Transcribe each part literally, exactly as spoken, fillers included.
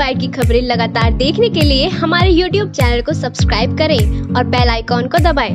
Bite की खबरें लगातार देखने के लिए हमारे यूट्यूब चैनल को सब्सक्राइब करें और बेल आइकॉन को दबाएं।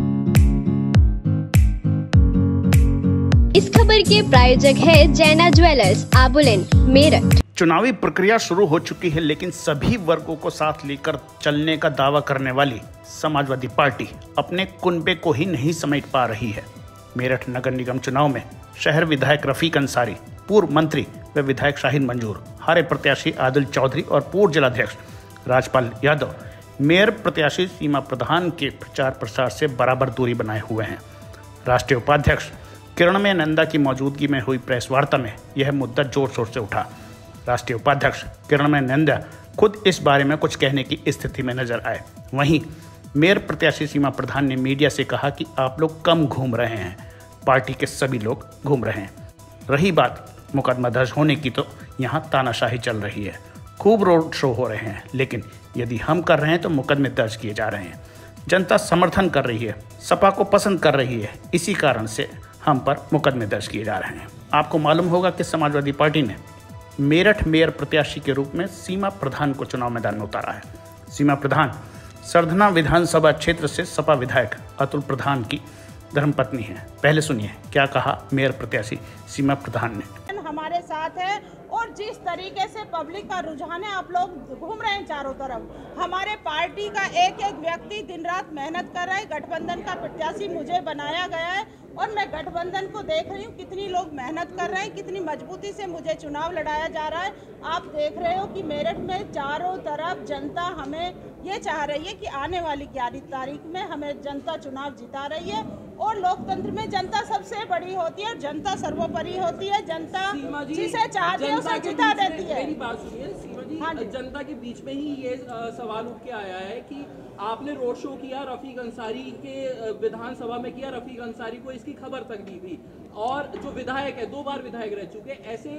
इस खबर के प्रायोजक है जैना ज्वेलर्स, आबुलेन, मेरठ। चुनावी प्रक्रिया शुरू हो चुकी है, लेकिन सभी वर्गों को साथ लेकर चलने का दावा करने वाली समाजवादी पार्टी अपने कुनबे को ही नहीं समेट पा रही है। मेरठ नगर निगम चुनाव में शहर विधायक रफीक अंसारी, पूर्व मंत्री व विधायक शाहिद मंजूर, हारे प्रत्याशी आदिल चौधरी और पूर्व जिलाध्यक्ष राजपाल यादव मेयर प्रत्याशी सीमा प्रधान के प्रचार प्रसार से बराबर दूरी बनाए हुए हैं। राष्ट्रीय उपाध्यक्ष किरणमय नंदा की मौजूदगी में हुई प्रेस वार्ता में यह मुद्दा जोर शोर से उठा। राष्ट्रीय उपाध्यक्ष किरणमय नंदा खुद इस बारे में कुछ कहने की स्थिति में नजर आए। वहीं मेयर प्रत्याशी सीमा प्रधान ने मीडिया से कहा कि आप लोग कम घूम रहे हैं, पार्टी के सभी लोग घूम रहे हैं। रही बात मुकदमा दर्ज होने की, तो यहाँ तानाशाही चल रही है, खूब रोड शो हो रहे हैं, लेकिन यदि हम कर रहे हैं तो मुकदमे दर्ज किए जा रहे हैं। जनता समर्थन कर रही है, सपा को पसंद कर रही है, इसी कारण से हम पर मुकदमे दर्ज किए जा रहे हैं। आपको मालूम होगा कि समाजवादी पार्टी ने मेरठ मेयर प्रत्याशी के रूप में सीमा प्रधान को चुनाव मैदान में उतारा है। सीमा प्रधान सरधना विधानसभा क्षेत्र से सपा विधायक अतुल प्रधान की धर्मपत्नी है। पहले सुनिए क्या कहा मेयर प्रत्याशी सीमा प्रधान ने। हमारे साथ है और जिस तरीके से पब्लिक का रुझान है, आप लोग घूम रहे हैं चारों तरफ। हमारे पार्टी का एक एक व्यक्ति दिन रात मेहनत कर रहा है। गठबंधन का प्रत्याशी मुझे बनाया गया है और मैं गठबंधन को देख रही हूँ कितनी लोग मेहनत कर रहे हैं, कितनी मजबूती से मुझे चुनाव लड़ाया जा रहा है। आप देख रहे हो कि मेरठ में चारों तरफ जनता हमें ये चाह रही है कि आने वाली ग्यारह तारीख में हमें जनता चुनाव जिता रही है। और लोकतंत्र में जनता सबसे बड़ी होती है और जनता सर्वोपरि होती है। जनता जिसे चाहती है उसे जिता देती है। मेरी बात सुनिए सीमा जी, हाँ जी। जनता के बीच में ही ये सवाल उठ के आया है कि आपने रोड शो किया, रफीक अंसारी के विधानसभा में किया, रफीक अंसारी को इसकी खबर तक दी थी, और जो विधायक है, दो बार विधायक रह चुके, ऐसे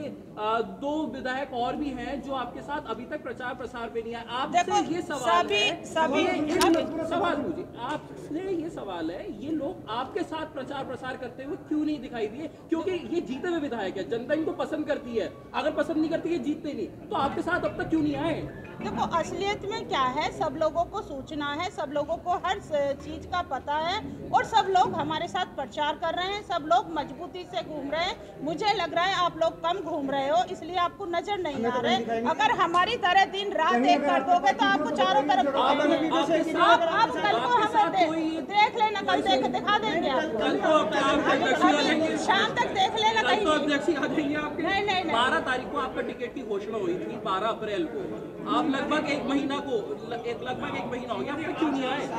दो विधायक और भी हैं जो आपके साथ अभी तक प्रचार प्रसार पे नहीं आए। आपसे ये सवाल सभी, है, सभी, सभी सवाल मुझे आपसे ये सवाल है, ये लोग आपके साथ प्रचार प्रसार करते हुए क्यों नहीं दिखाई दिए? क्योंकि ये जीते हुए विधायक है, जनता इनको पसंद करती है। अगर पसंद नहीं करती है, जीतते नहीं, तो आपके साथ अब तक क्यों नहीं आए? देखो, असलियत में क्या है, सब लोगों को सूचना है, सब लोगों को हर चीज का पता है और सब लोग हमारे साथ प्रचार कर रहे हैं, सब लोग मजबूती से घूम रहे हैं। मुझे लग रहा है आप लोग कम घूम रहे हो, इसलिए आपको नजर नहीं आ रहे। अगर हमारी तरह दिन रात एक कर दोगे तो आपको चारों तरफ आप कल को हमें देख लेना, कल देख दिखा देंगे आपको, शाम तक देख लेना कहीं। नहीं नहीं बारह तारीख को आपका टिकट की घोषणा हुई थी, बारह अप्रैल को। आप लगभग एक महीना को एक लगभग एक महीना हो गया, अब तक क्यों नहीं आए?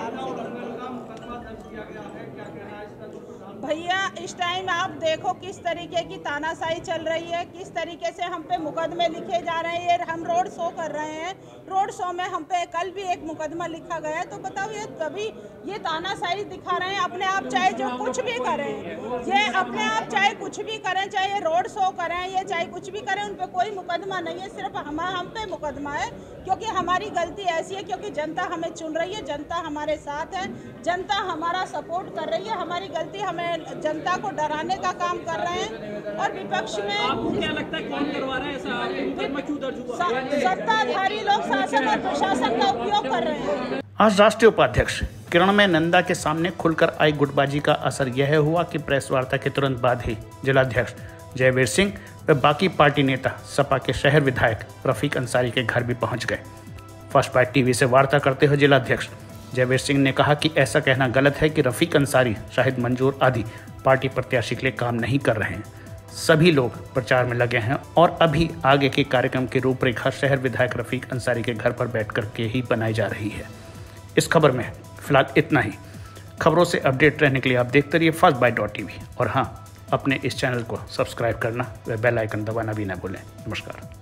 भैया, इस टाइम आप देखो किस तरीके की तानाशाही चल रही है, किस तरीके से हम पे मुकदमे लिखे जा रहे हैं। ये हम रोड शो कर रहे हैं, रोड शो में हम पे कल भी एक मुकदमा लिखा गया है। तो बताओ, ये तभी ये तानाशाही दिखा रहे हैं। अपने आप चाहे जो कुछ भी करें, ये अपने आप चाहे कुछ भी करें, चाहे ये रोड शो करें, ये चाहे कुछ भी करें, उन पे कोई मुकदमा नहीं है, सिर्फ हम हम पे मुकदमा है। क्योंकि हमारी गलती ऐसी है, क्योंकि जनता हमें चुन रही है, जनता हमारे साथ है, जनता हमारा सपोर्ट कर रही है। हमारी गलती, हमें जनता को डराने का काम कर रहे हैं। और विपक्ष में आपको क्या लगता है कौन करवा रहा है ऐसा? मुकदमा क्यों दर्ज हुआ? सत्ताधारी लोग शासन और प्रशासन का उपयोग कर रहे हैं। आज राष्ट्रीय उपाध्यक्ष किरणमय नंदा के सामने खुलकर आई गुटबाजी का असर यह हुआ कि प्रेस वार्ता के तुरंत बाद ही जिलाध्यक्ष जयवीर सिंह व बाकी पार्टी नेता सपा के शहर विधायक रफीक अंसारी के घर भी पहुंच गए। फर्स्ट बाइट टीवी से वार्ता करते हुए जिलाध्यक्ष जयवीर सिंह ने कहा कि ऐसा कहना गलत है कि रफीक अंसारी, शाहिद मंजूर आदि पार्टी प्रत्याशी के लिए काम नहीं कर रहे हैं। सभी लोग प्रचार में लगे हैं और अभी आगे के कार्यक्रम की रूपरेखा शहर विधायक रफीक अंसारी के घर पर बैठकर के ही बनाई जा रही है। इस खबर में फिलहाल इतना ही। खबरों से अपडेट रहने के लिए आप देखते रहिए फर्स्ट बाइट डॉट टीवी और हाँ, अपने इस चैनल को सब्सक्राइब करना व बेल आइकन दबाना भी ना भूलें। नमस्कार।